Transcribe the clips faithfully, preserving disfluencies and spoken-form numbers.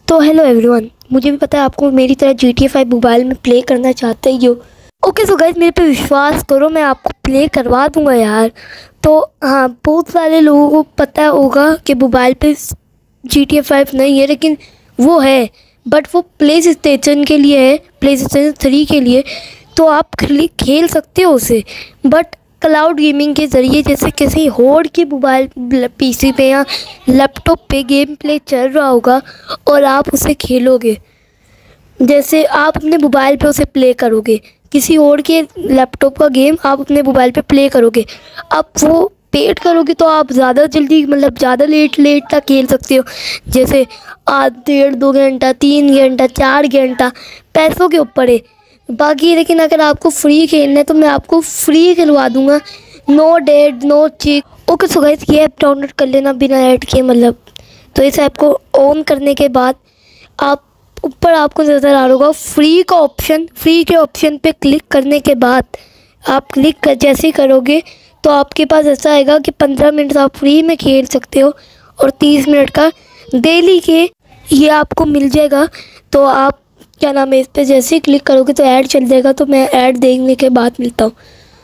तो hello everyone, मुझे भी पता है आपको मेरी तरह G T A five mobile में प्ले करना चाहते ही हो। ओके सो गाइस, मेरे पे विश्वास करो, मैं आपको प्ले करवा दूंगा यार। तो हाँ, बहुत सारे लोगों को पता होगा कि मोबाइल पे जी टी ए फाइव नहीं है, लेकिन वो है, बट वो प्ले स्टेशन के लिए है, प्ले स्टेशन थ्री के लिए। तो आप खेल सकते हो उसे, बट क्लाउड गेमिंग के ज़रिए, जैसे किसी होड़ के मोबाइल पीसी पे या लैपटॉप पे गेम प्ले चल रहा होगा और आप उसे खेलोगे। जैसे आप अपने मोबाइल पे उसे प्ले करोगे, किसी और के लैपटॉप का गेम आप अपने मोबाइल पे प्ले करोगे। अब वो पेड करोगे तो आप ज़्यादा जल्दी, मतलब ज़्यादा लेट लेट तक खेल सकते हो। जैसे आज डेढ़ दो घंटा, तीन घंटा, चार घंटा, पैसों के ऊपर है बाकी। लेकिन अगर आपको फ्री खेलना है तो मैं आपको फ्री खिलवा दूंगा, no date no check. Okay so guys, ये ऐप डाउनलोड कर लेना बिना ऐड के, मतलब। तो इस ऐप को ऑन करने के बाद आप ऊपर आपको नज़र आ रहा होगा फ्री का ऑप्शन। फ्री के ऑप्शन पे क्लिक करने के बाद आप क्लिक कर जैसे ही करोगे तो आपके पास ऐसा आएगा कि पंद्रह मिनट आप फ्री में खेल सकते हो और तीस मिनट का डेली के ये आपको मिल जाएगा। तो आप क्या नाम है, इस पर जैसे ही क्लिक करोगे तो ऐड चल जाएगा। तो मैं ऐड देखने के बाद मिलता हूँ।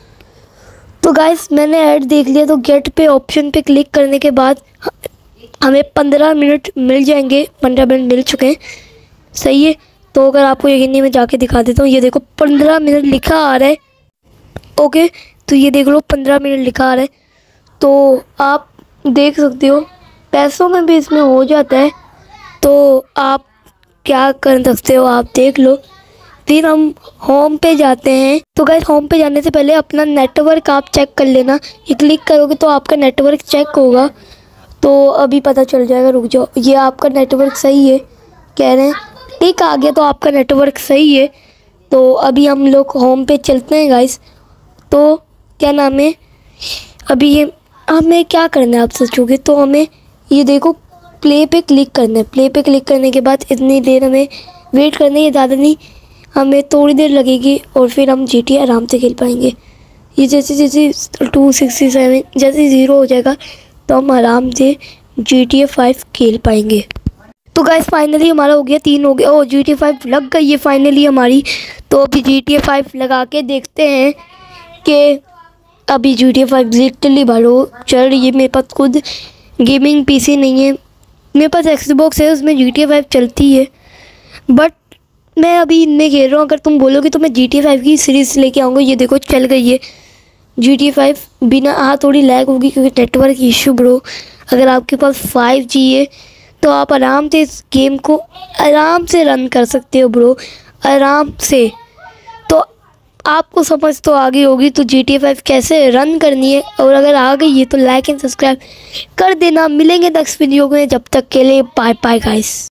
तो गाइस, मैंने ऐड देख लिया। तो गेट पे ऑप्शन पे क्लिक करने के बाद हमें पंद्रह मिनट मिल जाएंगे। पंद्रह मिनट मिल चुके हैं, सही है। तो अगर आपको यकीन नहीं, मैं जाके दिखा देता हूँ। ये देखो पंद्रह मिनट लिखा आ रहा है। ओके, तो ये देख लो पंद्रह मिनट लिखा आ रहा है। तो आप देख सकते हो पैसों में भी इसमें हो जाता है। तो आप क्या कर सकते हो, आप देख लो। फिर हम होम पे जाते हैं। तो गाइस, होम पे जाने से पहले अपना नेटवर्क आप चेक कर लेना। ये क्लिक करोगे तो आपका नेटवर्क चेक होगा। तो अभी पता चल जाएगा, रुक जाओ। ये आपका नेटवर्क सही है, कह रहे हैं ठीक आ गया। तो आपका नेटवर्क सही है। तो अभी हम लोग होम पे चलते हैं गाइस। तो क्या नाम है, अभी ये हमें क्या करना है आप सोचोगे। तो हमें ये देखो प्ले पे क्लिक करना है। प्ले पे क्लिक करने के बाद इतनी देर हमें वेट करनी है, ज़्यादा नहीं, हमें थोड़ी देर लगेगी और फिर हम जी टी आराम से खेल पाएंगे। ये जैसे जैसे टू सिक्सटी सेवन जैसे ज़ीरो हो जाएगा तो हम आराम से जी टी ए फाइव खेल पाएंगे। तो गाइस, फाइनली हमारा हो गया, तीन हो गया। ओ, जी टी ए फाइव लग गई है फाइनली हमारी। तो अभी जी टी ए फाइव लगा के देखते हैं कि अभी G T A five literally भरो चल रही है। मेरे पास खुद गेमिंग पीसी नहीं है, मेरे पास एक्सबॉक्स है, उसमें जी टी ए फाइव चलती है। बट मैं अभी इनमें खेल रहा हूँ। अगर तुम बोलोगे तो मैं जी टी ए फाइव की सीरीज़ लेके आऊँगा। ये देखो चल गई है जी टी ए फाइव बिना। हाँ, थोड़ी लैग होगी क्योंकि नेटवर्क इशू ब्रो। अगर आपके पास फाइव जी है तो आप आराम से इस गेम को आराम से रन कर सकते हो ब्रो, आराम से। तो आपको समझ तो आ गई होगी तो जी टी ए फाइव कैसे रन करनी है। और अगर आ गई है तो लाइक एंड सब्सक्राइब कर देना। मिलेंगे नेक्स्ट वीडियो में, जब तक के लिए बाय बाय गाइस।